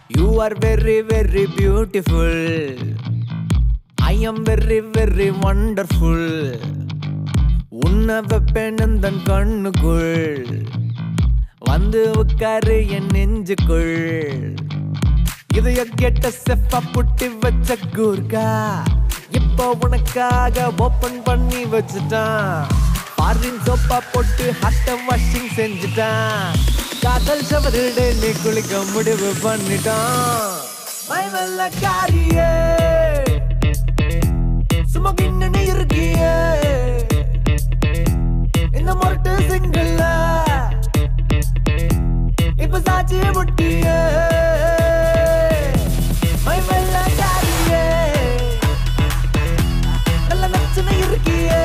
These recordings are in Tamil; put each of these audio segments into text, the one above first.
You are very very beautiful. I am very very wonderful. உன்னை வைப்பேன் தன் கண்ணுக்குள் வந்து உட்காரு என் நெஞ்சுக்குள். இதைய கேட்ட செஃப்பா புட்டி வச்ச கூர்க்கா இப்போ உனக்காக ஓபன் பண்ணி வச்சுட்டான். ஃபாரின் சோப்பா போட்டு ஹாட்ட வாஷிங் செஞ்சுட்டான். காதல் சவரு டெய்லி குளிக்க முடிவு பண்ணிட்டான். மைவல்ல காரியே சும்மா கிண்ணு இருக்கியே இந்த மொரட்டு சிங்கிள்ல இப்ப சாட்சி முட்டியே. மைவல்ல காரியே நல்ல நச்சுன்னு இருக்கியே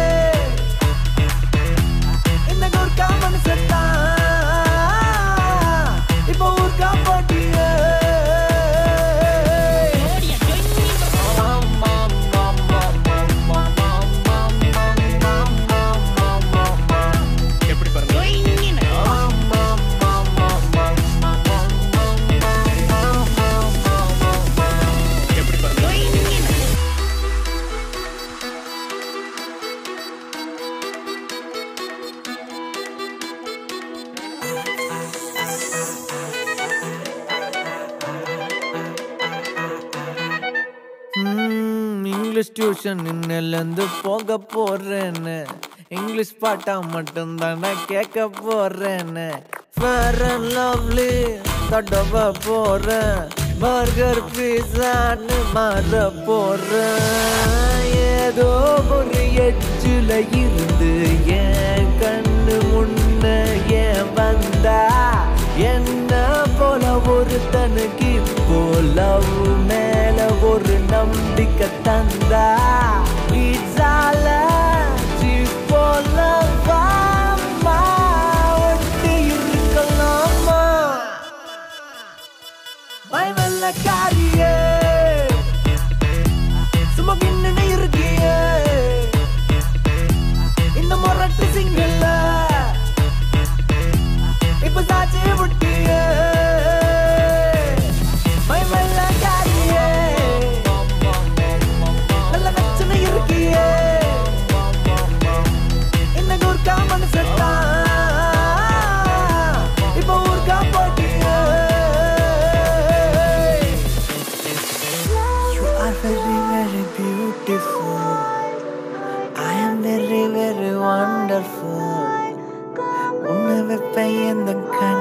இந்த கோர்க்கா மனுஷத்தான் இப்போ ஊர்க்கா போட்டியே. இங்கிலீஷ் டியூஷன் இன்னிலிருந்து போக போறேன்னு இங்கிலீஷ் பாட்டா மட்டும் தானே கேட்க போறேன்னு. ஃபேர் அண்ட் லவ்லி தடவ போறேன். பர்கர் பீஸான்னு மாற போறேன். ஏதோ ஒரு எட்ஜில் இருந்து என் கண்ணு முன்ன ஏன் வந்தா என்ன போல ஒரு தனுக்கு இப்போ லவ் மேல ஒரு நம்பிக்கை தந்தா. வீட்ஸால போல வாமா ஒட்டி இருக்கலாமா. மைவல்ல காரியே சும்மா கிண்ணு இருக்கியே இந்த மொரட்டு சிங்கிள்ல இப்ப சாட்சி முட்டியே. மைவல்ல காரியே நல்ல நச்சுன்னு இருக்கியே இந்த கோர்க்கா மனுஷத்தான் இப்ப ஊர்க்கா போட்டியே. You are very very beautiful. I am very very wonderful. உன்னை வைப்பேன் எந்த கண்